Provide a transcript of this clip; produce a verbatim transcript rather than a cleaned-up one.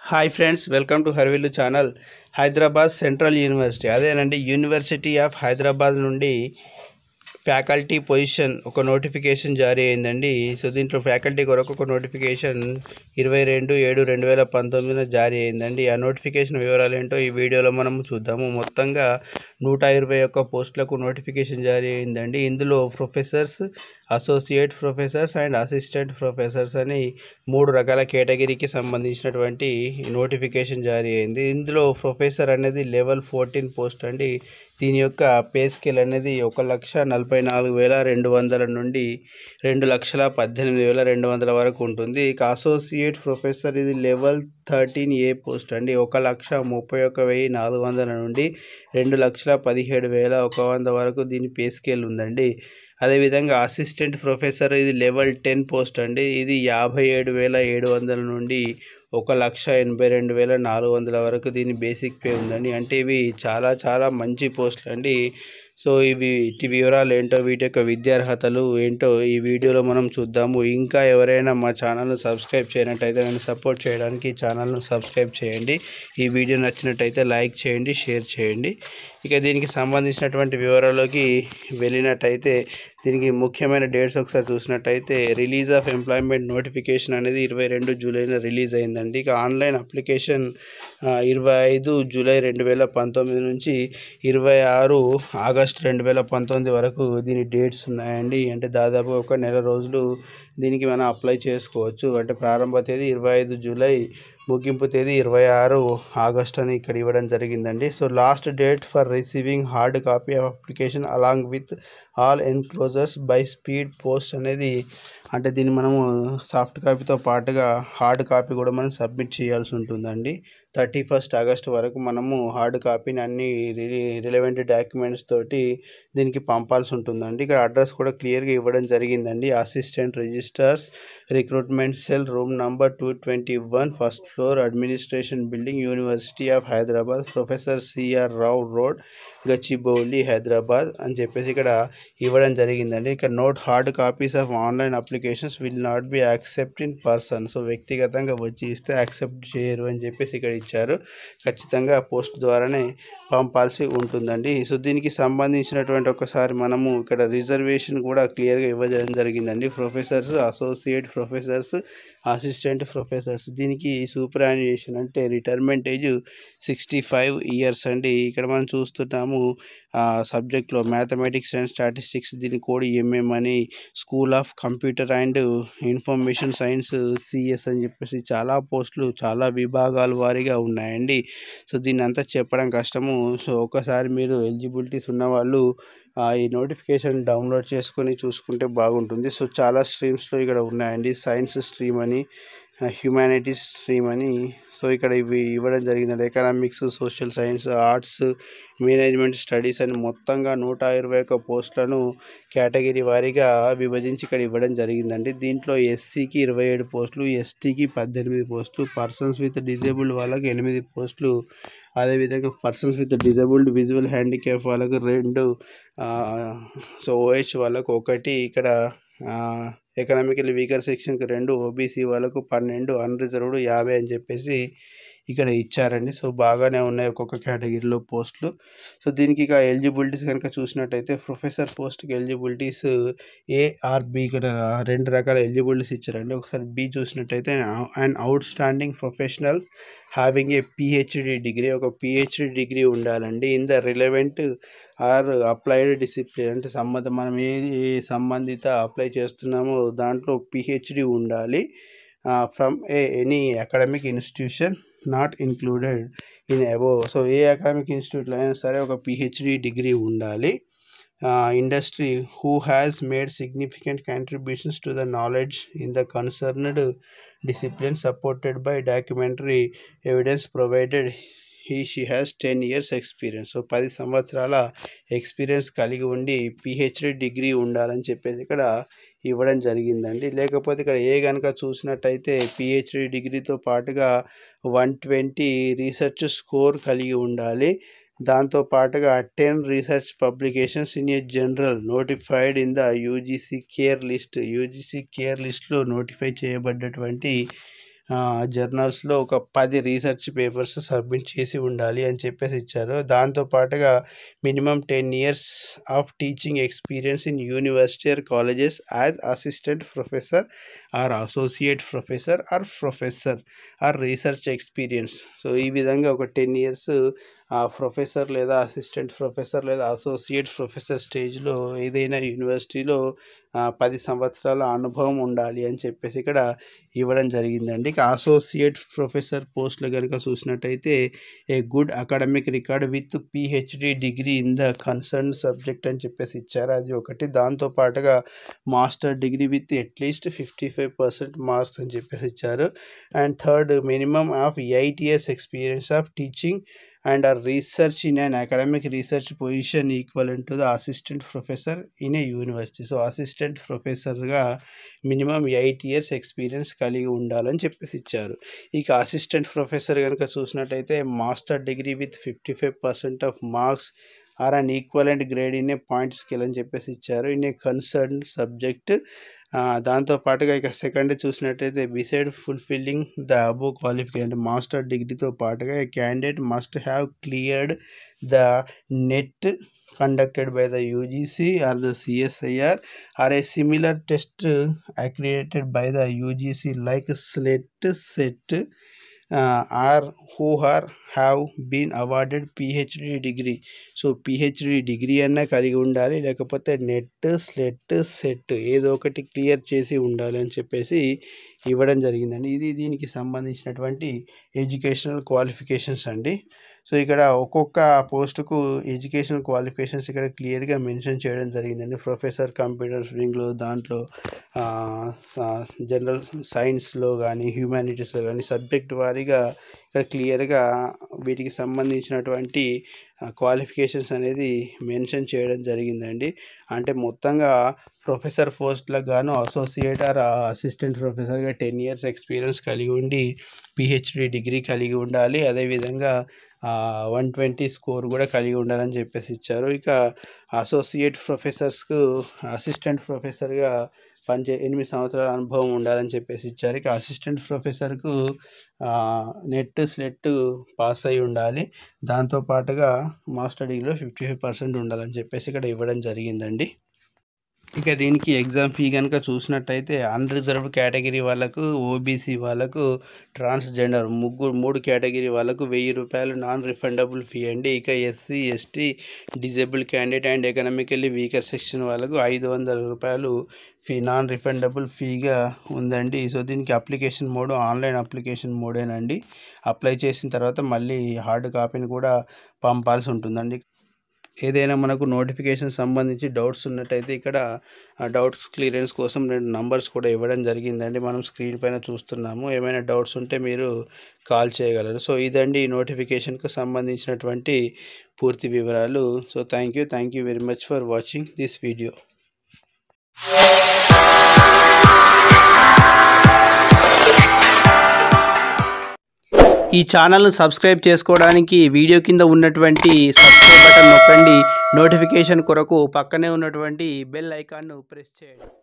Hi friends, welcome to Harvillu channel. Hyderabad central university, అదేనండి university of Hyderabad నుండి faculty position ఒక notification జారీ అయిందండి. సో దీంట్లో ఫ్యాకల్టీ కొరకు ఒక నోటిఫికేషన్ ఇరవై రెండు ఏడు రెండు వేల పంతొమ్మిదిన జారీ అయిందండి. ఆ నోటిఫికేషన్ వివరాలు ఏంటో ఈ వీడియోలో మనం చూద్దాము. మొత్తంగా నూట ఇరవై ఒక్క పోస్టులకు నోటిఫికేషన్ జారీ అయిందండి. ఇందులో professors, associate professors and assistant professors అని మూడు రకాల కేటగిరీకి సంబంధించినటువంటి నోటిఫికేషన్ జారీ అయింది. ఇందులో ప్రొఫెసర్ అనేది లెవెల్ ఫోర్టీన్ పోస్ట్ అండి. దీని యొక్క పే స్కేల్ అనేది ఒక లక్ష నలభై నాలుగు వేల రెండు వందల నుండి రెండు లక్షల పద్దెనిమిది వేల రెండు వందల వరకు ఉంటుంది. ఇక అసోసియేట్ ప్రొఫెసర్ ఇది లెవెల్ థర్టీన్ ఏ పోస్ట్ అండి. ఒక లక్ష ముప్పై ఒక్క వెయ్యి నాలుగు వందల నుండి రెండు లక్షల పదిహేడు వేల ఒక వంద వరకు దీని పే స్కేల్ ఉందండి. అదేవిధంగా అసిస్టెంట్ ప్రొఫెసర్ ఇది లెవెల్ టెన్ పోస్ట్ అండి. ఇది యాభై ఏడు వేల ఏడు వందల నుండి ఒక లక్ష ఎనభై రెండు వేల నాలుగు వందల వరకు దీని బేసిక్ పే ఉందండి. అంటే ఇవి చాలా చాలా మంచి పోస్టులు అండి. సో ఇవి వీటి వివరాలు ఏంటో, వీటి యొక్క విద్యార్హతలు ఏంటో ఈ వీడియోలో మనం చూద్దాము. ఇంకా ఎవరైనా మా ఛానల్ను సబ్స్క్రైబ్ చేయనట్టయితే నన్ను సపోర్ట్ చేయడానికి ఛానల్ను సబ్స్క్రైబ్ చేయండి. ఈ వీడియో నచ్చినట్టయితే లైక్ చేయండి, షేర్ చేయండి. ఇక దీనికి సంబంధించినటువంటి వివరాల్లోకి వెళ్ళినట్టయితే దీనికి ముఖ్యమైన డేట్స్ ఒకసారి చూసినట్టయితే రిలీజ్ ఆఫ్ ఎంప్లాయ్మెంట్ నోటిఫికేషన్ అనేది ఇరవై రెండు జూలైన రిలీజ్ అయిందండి. ఇక ఆన్లైన్ అప్లికేషన్ ఇరవై ఐదు జూలై రెండు వేల పంతొమ్మిది నుంచి ఇరవై ఆరు ఆగస్ట్ రెండు వేల పంతొమ్మిది వరకు దీని డేట్స్ ఉన్నాయండి. అంటే దాదాపు ఒక నెల రోజులు దీనికి మనం అప్లై చేసుకోవచ్చు. అంటే ప్రారంభ తేదీ ఇరవై ఐదు జూలై, ముగింపు తేదీ ఇరవై ఆరు ఆగస్ట్ అని ఇక్కడ ఇవ్వడం జరిగిందండి. So last date for receiving hard copy of application along with all enclosures by speed post అనేది, అంటే దీన్ని మనము సాఫ్ట్ కాపీతో పాటుగా హార్డ్ కాపీ కూడా మనం సబ్మిట్ చేయాల్సి ఉంటుందండి. థర్టీ ఫస్ట్ ఆగస్ట్ వరకు మనము హార్డ్ కాపీని అన్ని రిలవెంట్ డాక్యుమెంట్స్ తోటి దీనికి పంపాల్సి ఉంటుందండి. ఇక్కడ అడ్రస్ కూడా క్లియర్గా ఇవ్వడం జరిగిందండి. Assistant registrars, recruitment cell, room number two twenty one, first floor, administration building, university of Hyderabad, professor CR Rao road, Gachibowli, Hyderabad అని చెప్పేసి ఇక్కడ ఇవ్వడం జరిగిందండి. ఇక్కడ note hard copies of online applications will not be accept in person. So వ్యక్తిగతంగా వచ్చి ఇస్తే accept చేయరు అని చెప్పేసి ఇక్కడ ఇచ్చారు. ఖచ్చితంగా పోస్ట్ ద్వారానే పంపాల్సి ఉంటుందండి. సో దీనికి సంబంధించినటువంటి ఒకసారి మనము ఇక్కడ రిజర్వేషన్ కూడా క్లియర్గా ఇవ్వడం జరిగిందండి. Professors, associate professors, assistant professors దీనికి సూపరాన్యుయేషన్ అంటే retirement age sixty five years అండి. ఇక్కడ మనం చూస్తున్నాము సబ్జెక్ట్లో మ్యాథమెటిక్స్ అండ్ స్టాటిస్టిక్స్, దీని కోడ్ ఎంఎం అని, school of computer and information science CS అని చెప్పేసి చాలా పోస్టులు చాలా విభాగాల వారీగా ఉన్నాయండి. సో దీన్ని అంతా చెప్పడం కష్టము. సో ఒకసారి మీరు ఎలిజిబిలిటీస్ ఉన్నవాళ్ళు ఈ నోటిఫికేషన్ డౌన్లోడ్ చేసుకొని చూసుకుంటే బాగుంటుంది. సో చాలా స్ట్రీమ్స్లో ఇక్కడ ఉన్నాయండి. సైన్స్ స్ట్రీమ్ అని, హ్యుమానిటీస్ స్ట్రీమ్ అని, సో ఇక్కడ ఇవి ఇవ్వడం జరిగిందండి. Economics, social science, arts, management studies అని మొత్తంగా నూట ఇరవై ఒక్క పోస్టులను కేటగిరీ వారీగా విభజించి ఇక్కడ ఇవ్వడం జరిగిందండి. దీంట్లో ఎస్సీకి ఇరవై ఏడు పోస్టులు, ఎస్టీకి పద్దెనిమిది పోస్టులు, పర్సన్స్ విత్ డిజేబుల్డ్ వాళ్ళకి ఎనిమిది పోస్టులు, అదేవిధంగా persons with disabled visual handicap వాళ్ళకు రెండు, సో ఓహెచ్ వాళ్ళకు ఒకటి, ఇక్కడ ఎకనామికల్ వీకర్ సెక్షన్కి రెండు, ఓబీసీ వాళ్ళకు పన్నెండు, అన్రిజర్వ్డ్ యాభై అని చెప్పేసి ఇక్కడ ఇచ్చారండి. సో బాగానే ఉన్నాయి ఒక్కొక్క కేటగిరీలో పోస్టులు. సో దీనికి ఇక ఎలిజిబిలిటీస్ కనుక చూసినట్టయితే ప్రొఫెసర్ పోస్ట్కి ఎలిజిబిలిటీస్ ఏఆర్బి ఇక్కడ రెండు రకాల ఎలిజిబిలిటీస్ ఇచ్చారండి. ఒకసారి బి చూసినట్టయితే and outstanding professional having a PhD degree, ఒక పిహెచ్డి డిగ్రీ ఉండాలండి. In the relevant or applied discipline, అంటే సంబంధ మనం ఏది సంబంధిత అప్లై చేస్తున్నామో దాంట్లో పిహెచ్డి ఉండాలి. From a any academic institution not included in above. So a academic ఇన్స్టిట్యూట్లో అయినా సరే ఒక పిహెచ్డి డిగ్రీ ఉండాలి. Industry who has made significant contributions to the knowledge in the concerned discipline supported by documentary evidence provided he she has ten years experience. So పది సంవత్సరాల experience కలిగి ఉండి PhD degree ఉండాలని చెప్పేసి ఇక్కడ ఇవ్వడం జరిగిందండి. లేకపోతే ఇక్కడ ఏ కనుక చూసినట్టయితే పిహెచ్డి డిగ్రీతో పాటుగా వన్ ట్వంటీ రీసెర్చ్ స్కోర్ కలిగి ఉండాలి. దాంతో పాటుగా ten research publications in a general notified in the UGC care list, UGC care లిస్ట్లో నోటిఫై చేయబడ్డటువంటి జర్నల్స్లో ఒక పది రీసెర్చ్ పేపర్స్ సబ్మిట్ చేసి ఉండాలి అని చెప్పేసి ఇచ్చారు. దాంతోపాటుగా minimum ten years of teaching experience in university or colleges as assistant professor or associate professor or professor or research experience. So ఈ విధంగా ఒక టెన్ ఇయర్స్ ప్రొఫెసర్ లేదా అసిస్టెంట్ ప్రొఫెసర్ లేదా అసోసియేట్ ప్రొఫెసర్ స్టేజ్లో ఏదైనా యూనివర్సిటీలో పది సంవత్సరాల అనుభవం ఉండాలి అని చెప్పేసి ఇక్కడ ఇవ్వడం జరిగిందండి. ఇక అసోసియేట్ ప్రొఫెసర్ పోస్టులు కనుక చూసినట్టయితే a good academic record with PhD degree in the concern subject అని చెప్పేసి ఇచ్చారు, అది ఒకటి. దాంతోపాటుగా master degree with at least fifty five percent marks అని చెప్పేసి ఇచ్చారు. And third, minimum of eight years experience of teaching and a research in an academic research position equivalent to the assistant professor in a university. So assistant ప్రొఫెసర్గా minimum eight years experience కలిగి ఉండాలని చెప్పేసి ఇచ్చారు. ఇక assistant professor కనుక చూసినట్టయితే master degree with fifty five percent of marks or an equivalent grade in a point scale అని చెప్పేసి ఇచ్చారు ఇన్ ఏ కన్సర్న్ సబ్జెక్ట్. దాంతోపాటుగా ఇక సెకండ్ చూసినట్టయితే beside fulfilling the above qualification master డిగ్రీతో పాటుగా a candidate must have cleared the NET conducted by the U G C or the C S I R or a similar test accredited by the U G C like SLET, SET uh, or who are have been awarded PhD degree. So PhD degree అన్నా కలిగి ఉండాలి, లేకపోతే net slate set ఏదో ఒకటి clear చేసి ఉండాలి అని చెప్పేసి ఇవ్వడం జరిగిందండి. ఇది దీనికి సంబంధించినటువంటి ఎడ్యుకేషనల్ క్వాలిఫికేషన్స్ అండి. సో ఇక్కడ ఒక్కొక్క పోస్టుకు ఎడ్యుకేషనల్ క్వాలిఫికేషన్స్ ఇక్కడ క్లియర్గా మెన్షన్ చేయడం జరిగిందండి. ప్రొఫెసర్ కంప్యూటర్ వింగ్లో, దాంట్లో జనరల్ సైన్స్లో కానీ హ్యూమానిటీస్లో కానీ సబ్జెక్ట్ వారీగా ఇక్కడ క్లియర్గా వీటికి సంబంధించినటువంటి క్వాలిఫికేషన్స్ అనేది మెన్షన్ చేయడం జరిగిందండి. అంటే మొత్తంగా ప్రొఫెసర్ పోస్ట్లకు గాను అసోసియేట్ ఆర్ అసిస్టెంట్ ప్రొఫెసర్గా టెన్ ఇయర్స్ ఎక్స్పీరియన్స్ కలిగి ఉండి పిహెచ్డి డిగ్రీ కలిగి ఉండాలి, అదేవిధంగా వన్ ట్వంటీ స్కోర్ కూడా కలిగి ఉండాలని చెప్పేసి ఇచ్చారు. ఇక అసోసియేట్ ప్రొఫెసర్స్కు అసిస్టెంట్ ప్రొఫెసర్గా పనిచే ఎనిమిది సంవత్సరాల అనుభవం ఉండాలని చెప్పేసి ఇచ్చారు. ఇక అసిస్టెంట్ ప్రొఫెసర్కు నెట్ స్లెట్ పాస్ అయి ఉండాలి, దాంతోపాటుగా మాస్టర్ డిగ్రీలో ఫిఫ్టీ ఫైవ్ పర్సెంట్ ఉండాలని చెప్పేసి ఇక్కడ ఇవ్వడం జరిగిందండి. ఇక దీనికి ఎగ్జామ్ ఫీ కనుక చూసినట్టయితే అన్రిజర్వ్డ్ కేటగిరీ వాళ్ళకు, ఓబీసీ వాళ్ళకు, ట్రాన్స్జెండర్ ముగ్గురు మూడు కేటగిరీ వాళ్ళకు వెయ్యి రూపాయలు నాన్ రిఫండబుల్ ఫీ అండి. ఇక SC, ST, disable candidate and economically weaker section వాళ్ళకు ఐదు వందల రూపాయలు ఫీ నాన్ రిఫండబుల్ ఫీగా ఉందండి. సో దీనికి అప్లికేషన్ మోడ్ ఆన్లైన్ అప్లికేషన్ మోడేనండి. అప్లై చేసిన తర్వాత మళ్ళీ హార్డ్ కాపీని కూడా పంపాల్సి ఉంటుందండి. ఏదైనా మనకు నోటిఫికేషన్ సంబంధించి డౌట్స్ ఉన్నట్టయితే ఇక్కడ ఆ డౌట్స్ క్లియరెన్స్ కోసం రెండు నంబర్స్ కూడా ఇవ్వడం జరిగిందండి, మనం స్క్రీన్ పైన చూస్తున్నాము. ఏమైనా డౌట్స్ ఉంటే మీరు కాల్ చేయగలరు. సో ఇదండి ఈ నోటిఫికేషన్కు సంబంధించినటువంటి పూర్తి వివరాలు. So thank you thank you very much for watching this video. ఈ ఛానల్ను సబ్స్క్రైబ్ చేసుకోవడానికి వీడియో కింద ఉన్నటువంటి సబ్స్క్రైబ్ బటన్ నొక్కండి. నోటిఫికేషన్ కొరకు పక్కనే ఉన్నటువంటి బెల్ ఐకాన్ను ప్రెస్ చేయండి.